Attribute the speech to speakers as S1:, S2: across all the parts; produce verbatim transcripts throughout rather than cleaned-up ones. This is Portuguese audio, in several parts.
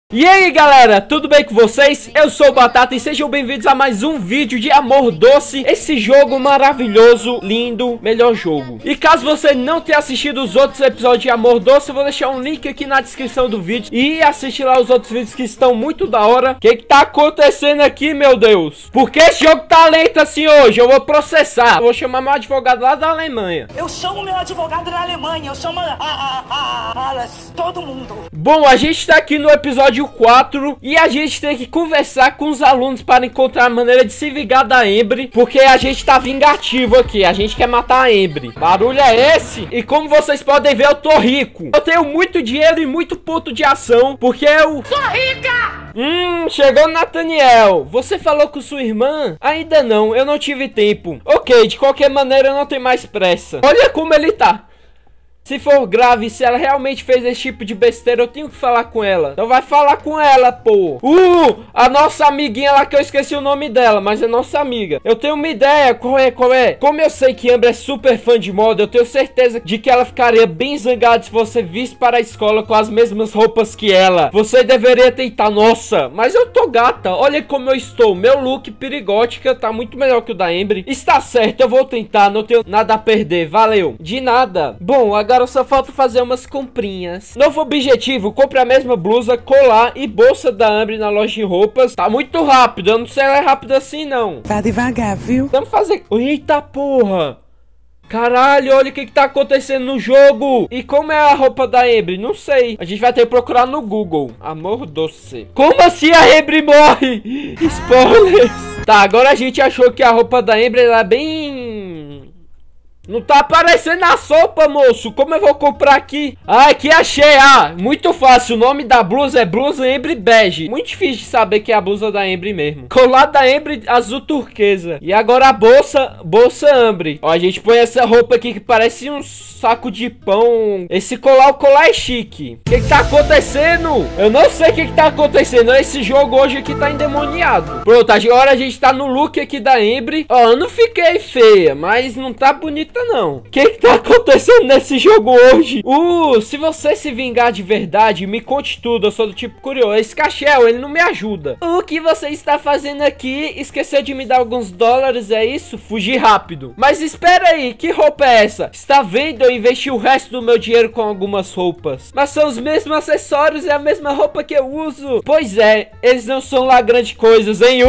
S1: E aí galera, tudo bem com vocês? Eu sou o Batata e sejam bem-vindos a mais um vídeo de Amor Doce. Esse jogo maravilhoso, lindo, melhor jogo. E caso você não tenha assistido os outros episódios de Amor Doce, eu vou deixar um link aqui na descrição do vídeo e assistir lá os outros vídeos que estão muito da hora. O que que tá acontecendo aqui, meu Deus? Por que esse jogo tá lento assim hoje? Eu vou processar. Eu vou chamar meu advogado lá da Alemanha.
S2: Eu chamo meu advogado da Alemanha, eu chamo a, a, a, a, todo mundo.
S1: Bom, a gente tá aqui no episódio quatro e a gente tem que conversar com os alunos para encontrar a maneira de se vingar da Embre, porque a gente tá vingativo aqui, a gente quer matar a Embre. Barulho é esse? E como vocês podem ver, eu tô rico. Eu tenho muito dinheiro e muito ponto de ação, porque eu
S2: sou rica!
S1: Hum, chegou o Nathaniel. Você falou com sua irmã? Ainda não, eu não tive tempo. Ok, de qualquer maneira eu não tenho mais pressa. Olha como ele tá. Se for grave, se ela realmente fez esse tipo de besteira, eu tenho que falar com ela. Então vai falar com ela, pô. Uh, a nossa amiguinha lá, que eu esqueci o nome dela, mas é nossa amiga. Eu tenho uma ideia, qual é, qual é? Como eu sei que Amber é super fã de moda, eu tenho certeza de que ela ficaria bem zangada se você visse para a escola com as mesmas roupas que ela. Você deveria tentar. Nossa, mas eu tô gata, olha como eu estou. Meu look perigótica tá muito melhor que o da Amber. Está certo, eu vou tentar, não tenho nada a perder, valeu. De nada. Bom, agora só falta fazer umas comprinhas. Novo objetivo, compre a mesma blusa, colar e bolsa da Amber na loja de roupas. Tá muito rápido, eu não sei se ela é rápida assim não.
S3: Vá devagar, viu?
S1: Vamos fazer... Eita porra. Caralho, olha o que que tá acontecendo no jogo. E como é a roupa da Amber? Não sei. A gente vai ter que procurar no Google. Amor Doce. Como assim a Amber morre? Spoilers. Tá, agora a gente achou que a roupa da Amber ela é bem... Não tá aparecendo na sopa, moço. Como eu vou comprar aqui? Ah, aqui achei. Ah, muito fácil. O nome da blusa é blusa Amber Bege. Muito difícil de saber que é a blusa da Amber mesmo. Colar da Amber azul turquesa. E agora a bolsa, bolsa Amber. Ó, a gente põe essa roupa aqui que parece um saco de pão. Esse colar, o colar é chique. O que que tá acontecendo? Eu não sei o que que tá acontecendo. Esse jogo hoje aqui tá endemoniado. Pronto, agora a gente tá no look aqui da Amber. Ó, eu não fiquei feia, mas não tá bonita não. O que que tá acontecendo nesse jogo hoje? Uh, se você se vingar de verdade, me conte tudo. Eu sou do tipo curioso. Esse Cachel, ele não me ajuda. O que você está fazendo aqui? Esqueceu de me dar alguns dólares, é isso? Fugir rápido. Mas espera aí, que roupa é essa? Está vendo? Eu investi o resto do meu dinheiro com algumas roupas. Mas são os mesmos acessórios e a mesma roupa que eu uso. Pois é, eles não são lá grandes coisas, hein?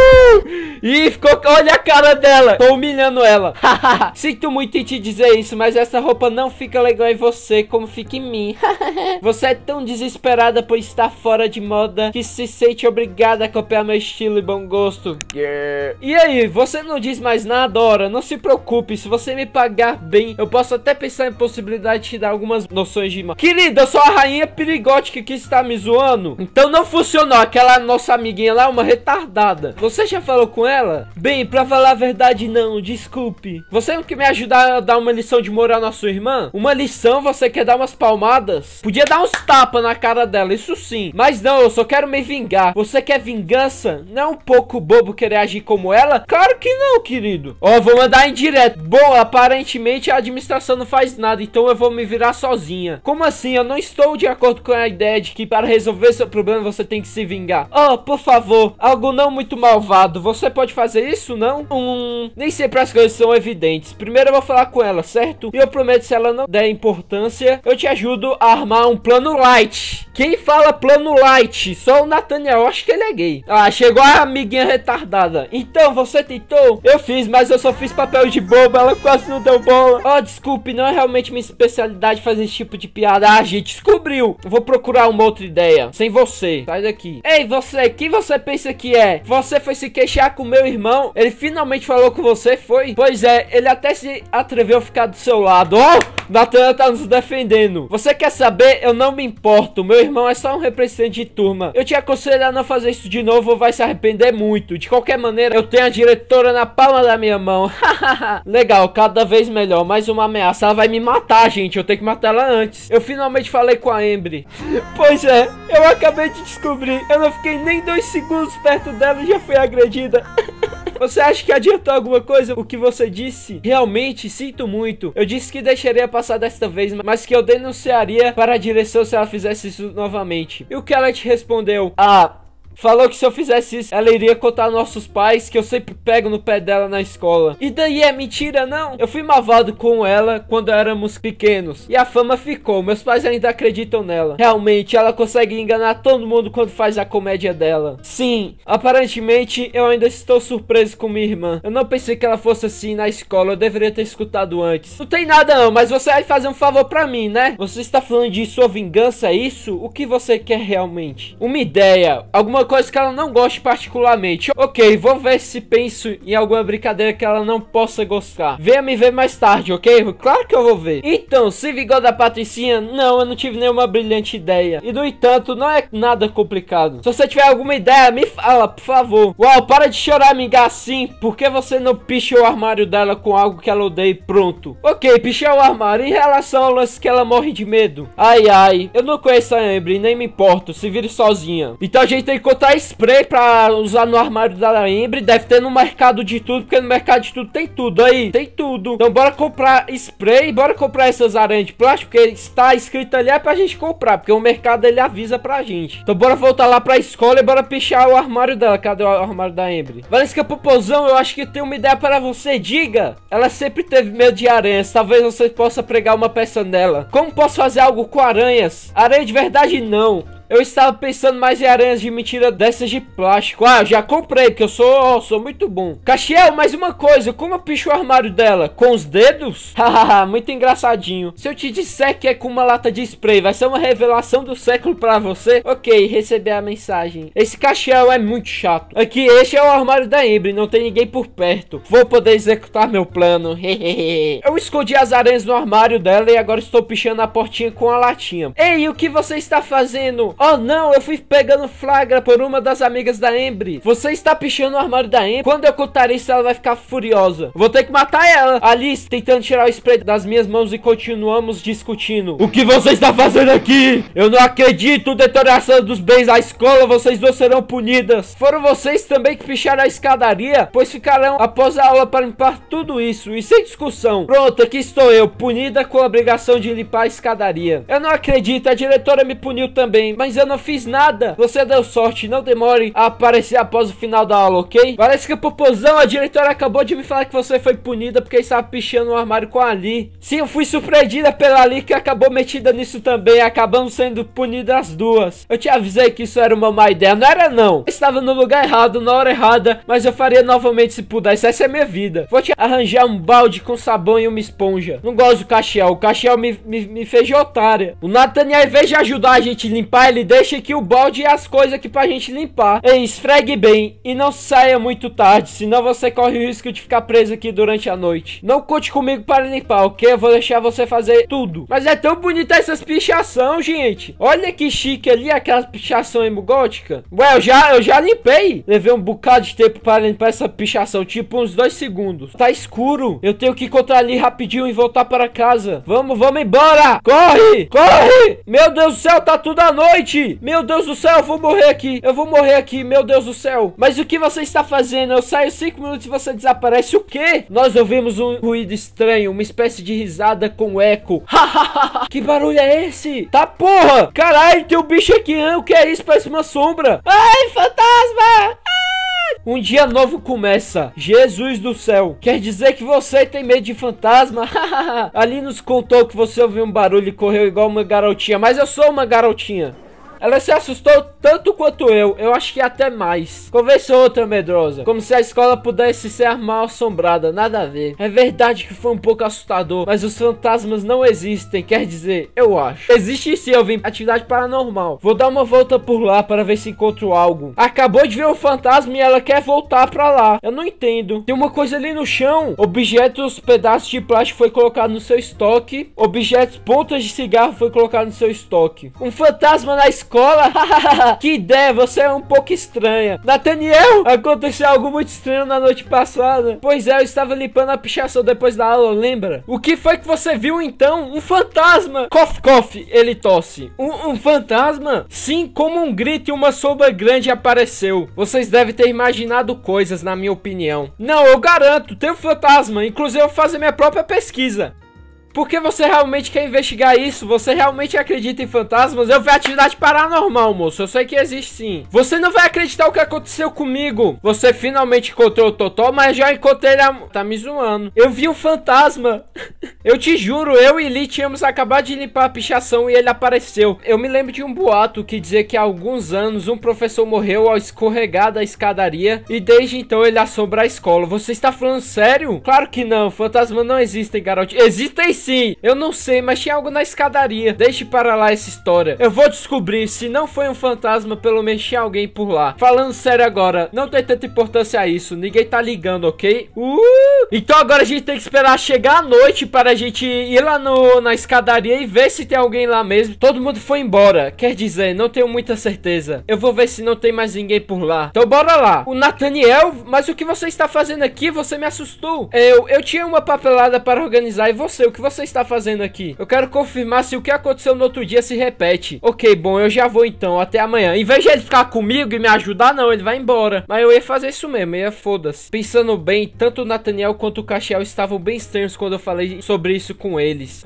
S1: Uh! Ih, ficou... Olha a cara dela. Tô humilhando ela. Sinto muito em te dizer isso, mas essa roupa não fica legal em você como fica em mim. Você é tão desesperada por estar fora de moda que se sente obrigada a copiar meu estilo e bom gosto. Yeah. E aí, você não diz mais nada, ora? Não se preocupe, se você me pagar bem, eu posso até pensar em possibilidade de te dar algumas noções de moda. Querida, eu sou a rainha perigótica que está me zoando. Então não funcionou, aquela nossa amiguinha lá é uma retardada. Você já falou com ela? Bem, pra falar a verdade não, desculpe. Você não quer me ajudar a dar uma lição de moral na sua irmã? Uma lição? Você quer dar umas palmadas? Podia dar uns tapas na cara dela, isso sim. Mas não, eu só quero me vingar. Você quer vingança? Não é um pouco bobo querer agir como ela? Claro que não, querido. Ó, vou mandar em direto. Bom, aparentemente a administração não faz nada, então eu vou me virar sozinha. Como assim? Eu não estou de acordo com a ideia de que para resolver seu problema você tem que se vingar. Oh, por favor, algo não muito malvado. Você pode fazer isso, não? Hum, nem sempre as coisas são evidentes. Primeiro eu vou falar com ela, certo? E eu prometo, se ela não der importância, eu te ajudo a armar um plano light. Quem fala plano light? Só o Nathaniel, eu acho que ele é gay. Ah, chegou a amiguinha retardada. Então, você tentou? Eu fiz, mas eu só fiz papel de bobo, ela quase não deu bola. Oh, desculpe, não é realmente minha especialidade fazer esse tipo de piada. Ah, a gente descobriu. Eu vou procurar uma outra ideia. Sem você. Sai daqui. Ei, você, quem você pensa que é? Você foi se queixar com meu irmão? Ele finalmente falou com você, foi? Pois é, ele até se atreveu a ficar do seu lado. Oh, Nathan tá nos defendendo. Você quer saber? Eu não me importo. Meu irmão é só um representante de turma. Eu te aconselho a não fazer isso de novo ou vai se arrepender muito. De qualquer maneira, eu tenho a diretora na palma da minha mão. Legal, cada vez melhor. Mais uma ameaça. Ela vai me matar, gente. Eu tenho que matar ela antes. Eu finalmente falei com a Amber. Pois é, eu acabei de descobrir. Eu não fiquei nem dois segundos perto dela e já fui agredida. Você acha que adiantou alguma coisa o que você disse? Realmente, sinto muito. Eu disse que deixaria passar desta vez, mas que eu denunciaria para a direção se ela fizesse isso novamente. E o que ela te respondeu? Ah... Falou que se eu fizesse isso, ela iria contar aos nossos pais que eu sempre pego no pé dela na escola. E daí é mentira, não? Eu fui malvado com ela quando éramos pequenos. E a fama ficou. Meus pais ainda acreditam nela. Realmente, ela consegue enganar todo mundo quando faz a comédia dela. Sim, aparentemente eu ainda estou surpreso com minha irmã. Eu não pensei que ela fosse assim na escola. Eu deveria ter escutado antes. Não tem nada não, mas você vai fazer um favor pra mim, né? Você está falando de sua vingança, é isso? O que você quer realmente? Uma ideia. Alguma coisa que ela não goste particularmente. Ok, vou ver se penso em alguma brincadeira que ela não possa gostar. Venha me ver mais tarde, ok? Claro que eu vou ver. Então, se vingou da Patricinha? Não, eu não tive nenhuma brilhante ideia. E no entanto, não é nada complicado. Se você tiver alguma ideia, me fala, por favor. Uau, para de chorar, amiga, assim. Por que você não picha o armário dela com algo que ela odeia e pronto? Ok, pichar o armário. Em relação ao lance que ela morre de medo. Ai, ai, eu não conheço a Amber, nem me importo. Se vire sozinha. Então a gente tem que botar spray pra usar no armário da Amber. Deve ter no mercado de tudo, porque no mercado de tudo tem tudo aí. Tem tudo. Então bora comprar spray. Bora comprar essas aranhas de plástico, porque está escrito ali é pra gente comprar, porque o mercado ele avisa pra gente. Então bora voltar lá pra escola e bora pichar o armário dela. Cadê o armário da Amber? Valesca Popozão, eu acho que tem uma ideia para você. Diga. Ela sempre teve medo de aranhas. Talvez você possa pregar uma peça nela. Como posso fazer algo com aranhas? Aranha de verdade não. Eu estava pensando mais em aranhas de mentira dessas de plástico. Ah, já comprei, porque eu sou, sou muito bom. Caxiel, mais uma coisa. Como eu picho o armário dela? Com os dedos? Hahaha, muito engraçadinho. Se eu te disser que é com uma lata de spray, vai ser uma revelação do século pra você? Ok, recebi a mensagem. Esse Caxiel é muito chato. Aqui, este é o armário da Amber, não tem ninguém por perto. Vou poder executar meu plano. Eu escondi as aranhas no armário dela e agora estou pichando a portinha com a latinha. Ei, o que você está fazendo? Oh não, eu fui pegando flagra por uma das amigas da Amber. Você está pichando o armário da Amber? Quando eu contar isso, ela vai ficar furiosa. Vou ter que matar ela. Alice, tentando tirar o spray das minhas mãos e continuamos discutindo. O que você está fazendo aqui? Eu não acredito. Deterioração dos bens da escola. Vocês duas serão punidas. Foram vocês também que picharam a escadaria? Pois ficarão após a aula para limpar tudo isso. E sem discussão. Pronto, aqui estou eu, punida com a obrigação de limpar a escadaria. Eu não acredito. A diretora me puniu também. Mas Mas eu não fiz nada. Você deu sorte. Não demore a aparecer após o final da aula, ok? Parece que a popozão, a diretora acabou de me falar que você foi punida porque estava pichando o armário com a Ali. Sim, eu fui surpreendida pela Ali, que acabou metida nisso também. Acabamos sendo punidas as duas. Eu te avisei que isso era uma má ideia. Não era não. Eu estava no lugar errado, na hora errada. Mas eu faria novamente se pudesse. Essa é a minha vida. Vou te arranjar um balde com sabão e uma esponja. Não gosto do Caxiel. O Caxiel me, me, me fez de otária. O Nathaniel, ao invés de ajudar a gente a limpar, ele deixa aqui o balde e as coisas aqui pra gente limpar. Ei, esfregue bem e não saia muito tarde, senão você corre o risco de ficar preso aqui durante a noite. Não conte comigo para limpar, ok? Eu vou deixar você fazer tudo. Mas é tão bonita essas pichação, gente. Olha que chique ali, aquela pichação emo gótica. Ué, eu já, eu já limpei. Levei um bocado de tempo para limpar essa pichação, tipo uns dois segundos. Tá escuro. Eu tenho que encontrar ali rapidinho e voltar para casa. Vamos, vamos embora. Corre, corre. Meu Deus do céu, tá tudo à noite. Meu Deus do céu, eu vou morrer aqui. Eu vou morrer aqui, meu Deus do céu. Mas o que você está fazendo? Eu saio cinco minutos e você desaparece. O quê? Nós ouvimos um ruído estranho, uma espécie de risada com eco. Que barulho é esse? Tá porra! Caralho, tem um bicho aqui. O que é isso? Parece uma sombra. Ai, fantasma! Um dia novo começa. Jesus do céu. Quer dizer que você tem medo de fantasma? Ali nos contou que você ouviu um barulho e correu igual uma garotinha. Mas eu sou uma garotinha. Ela se assustou tanto quanto eu. Eu acho que até mais. Conversou outra medrosa. Como se a escola pudesse ser mal assombrada. Nada a ver. É verdade que foi um pouco assustador. Mas os fantasmas não existem. Quer dizer, eu acho. Existe sim, eu vim. Atividade paranormal. Vou dar uma volta por lá para ver se encontro algo. Acabou de ver o fantasma e ela quer voltar pra lá. Eu não entendo. Tem uma coisa ali no chão. Objetos, pedaços de plástico foi colocado no seu estoque. Objetos, pontas de cigarro foi colocado no seu estoque. Um fantasma na escola. escola? Que ideia, você é um pouco estranha. Nathaniel, aconteceu algo muito estranho na noite passada. Pois é, eu estava limpando a pichação depois da aula, lembra? O que foi que você viu então? Um fantasma. Cof, cof, ele tosse. Um, um fantasma? Sim, como um grito e uma sombra grande apareceu. Vocês devem ter imaginado coisas, na minha opinião. Não, eu garanto, tem um fantasma. Inclusive eu vou fazer minha própria pesquisa. Porque você realmente quer investigar isso? Você realmente acredita em fantasmas? Eu vi atividade paranormal, moço. Eu sei que existe sim. Você não vai acreditar o que aconteceu comigo. Você finalmente encontrou o Totó, mas já encontrei ele. A... Tá me zoando. Eu vi um fantasma. Eu te juro, eu e Lee tínhamos acabado de limpar a pichação e ele apareceu. Eu me lembro de um boato que dizia que há alguns anos um professor morreu ao escorregar da escadaria e desde então ele assombra a escola. Você está falando sério? Claro que não. Fantasmas não existem, garoto. Existem sim. Sim, eu não sei, mas tinha algo na escadaria. Deixe para lá essa história. Eu vou descobrir. Se não foi um fantasma, pelo menos tinha alguém por lá. Falando sério agora, não tem tanta importância a isso. Ninguém tá ligando, ok? Uh! Então agora a gente tem que esperar chegar a noite para a gente ir lá no, na escadaria e ver se tem alguém lá mesmo. Todo mundo foi embora. Quer dizer, não tenho muita certeza. Eu vou ver se não tem mais ninguém por lá. Então bora lá. O Nathaniel, mas o que você está fazendo aqui? Você me assustou. Eu, eu tinha uma papelada para organizar. E você, o que você está fazendo aqui? Eu quero confirmar se o que aconteceu no outro dia se repete. Ok, bom, eu já vou então, até amanhã. Em vez de ele ficar comigo e me ajudar, não, ele vai embora. Mas eu ia fazer isso mesmo, eu ia foda-se. Pensando bem, tanto o Nathaniel quanto o Castiel estavam bem estranhos quando eu falei sobre isso com eles.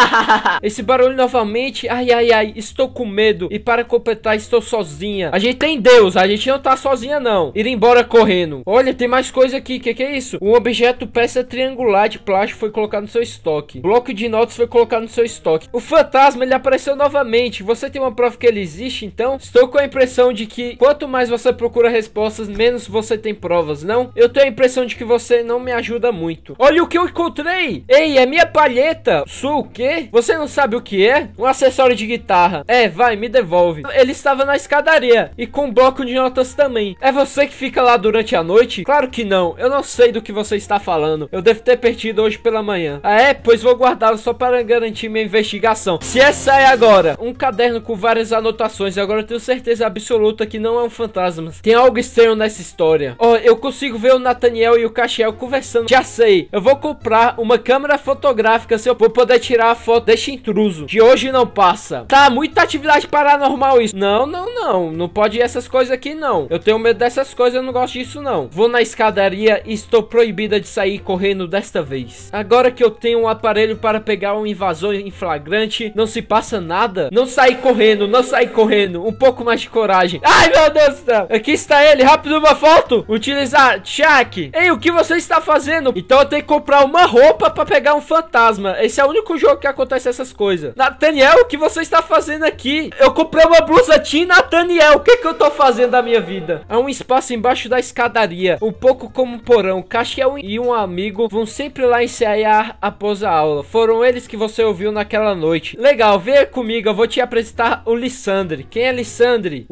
S1: Esse barulho novamente, ai, ai, ai, estou com medo. E para completar, estou sozinha. A gente tem Deus, a gente não tá sozinha não. Ir embora correndo. Olha, tem mais coisa aqui, que que é isso? Um objeto peça triangular de plástico foi colocado no seu estoque. Bloco de notas foi colocado no seu estoque. O fantasma, ele apareceu novamente. Você tem uma prova que ele existe, então? Estou com a impressão de que quanto mais você procura respostas, menos você tem provas, não? Eu tenho a impressão de que você não me ajuda muito. Olha o que eu encontrei! Ei, é minha palheta! Sua o quê? Você não sabe o que é? Um acessório de guitarra. É, vai, me devolve. Ele estava na escadaria e com um bloco de notas também. É você que fica lá durante a noite? Claro que não. Eu não sei do que você está falando. Eu devo ter perdido hoje pela manhã. Ah, é? Pois vou guardá-lo só para garantir minha investigação. Se essa é agora um caderno com várias anotações, agora eu tenho certeza absoluta que não é um fantasma. Tem algo estranho nessa história. Ó, oh, eu consigo ver o Nathaniel e o Castiel conversando. Já sei, eu vou comprar uma câmera fotográfica se eu vou poder tirar a foto deste intruso. De hoje não passa. Tá, muita atividade paranormal isso. Não, não, não. Não pode ir essas coisas aqui, não. Eu tenho medo dessas coisas, eu não gosto disso, não. Vou na escadaria e estou proibida de sair correndo desta vez. Agora que eu tenho um aparelho para pegar um invasor em flagrante, não se passa nada. Não sair correndo, não sair correndo. Um pouco mais de coragem. Ai, meu Deus do céu. Aqui está ele, rápido, uma foto. Utilizar check. Ei, o que você está fazendo? Então eu tenho que comprar uma roupa para pegar um fantasma. Esse é o único jogo que acontece essas coisas. Nathaniel, o que você está fazendo aqui? Eu comprei uma blusa Team Nathaniel. O que que eu tô fazendo da minha vida? Há um espaço embaixo da escadaria, um pouco como um porão. Castiel e um amigo vão sempre lá ensaiar após a aula. Foram eles que você ouviu naquela noite. Legal, venha comigo, eu vou te apresentar o Lissandre. Quem é Lissandre?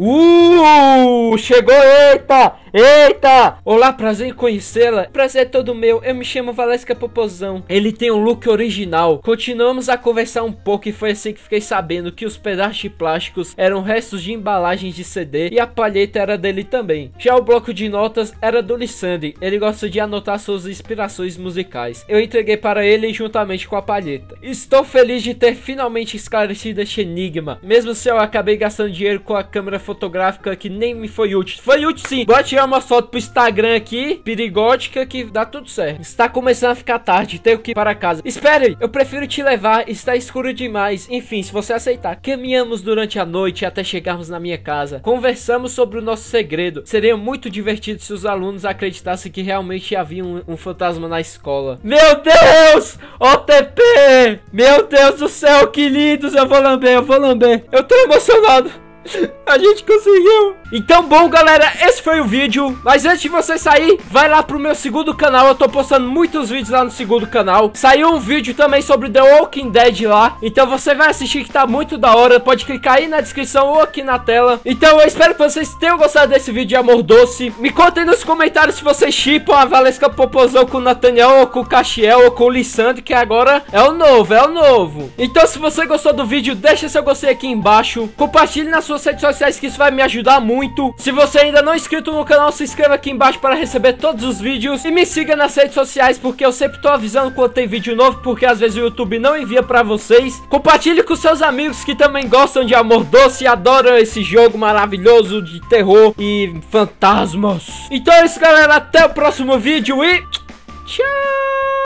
S1: Uh, chegou, eita, eita. Olá, prazer em conhecê-la. Prazer é todo meu, eu me chamo Valesca Popozão. Ele tem um look original. Continuamos a conversar um pouco e foi assim que fiquei sabendo que os pedaços de plásticos eram restos de embalagens de C D e a palheta era dele também. Já o bloco de notas era do Lissandre. Ele gosta de anotar suas inspirações musicais. Eu entreguei para ele juntamente com a palheta. Estou feliz de ter finalmente esclarecido este enigma, mesmo se eu acabei gastando dinheiro com a câmera fotográfica que nem me foi útil. Foi útil sim. Bora tirar uma foto pro Instagram aqui, perigótica, que dá tudo certo. Está começando a ficar tarde, tenho que ir para casa. Espere, eu prefiro te levar, está escuro demais. Enfim, se você aceitar. Caminhamos durante a noite até chegarmos na minha casa. Conversamos sobre o nosso segredo. Seria muito divertido se os alunos acreditassem que realmente havia um, um fantasma na escola. Meu Deus! O T P! Meu Deus do céu, que lindos! Eu vou lamber, eu vou lamber. Eu tô emocionado. A gente conseguiu. Então, bom, galera, esse foi o vídeo. Mas antes de você sair, vai lá pro meu segundo canal. Eu tô postando muitos vídeos lá no segundo canal. Saiu um vídeo também sobre The Walking Dead lá. Então você vai assistir, que tá muito da hora. Pode clicar aí na descrição ou aqui na tela. Então eu espero que vocês tenham gostado desse vídeo de Amor Doce. Me contem nos comentários se vocês shippam a Valesca Popozão com o Nathaniel, ou com o Castiel, ou com o Lissandre, que agora é o novo, é o novo. Então se você gostou do vídeo, deixa seu gostei aqui embaixo. Compartilhe nas suas suas redes sociais, que isso vai me ajudar muito. Se você ainda não é inscrito no canal, se inscreva aqui embaixo para receber todos os vídeos. E me siga nas redes sociais, porque eu sempre tô avisando quando tem vídeo novo, porque às vezes o YouTube não envia pra vocês. Compartilhe com seus amigos que também gostam de Amor Doce e adoram esse jogo maravilhoso de terror e fantasmas. Então é isso, galera. Até o próximo vídeo e tchau!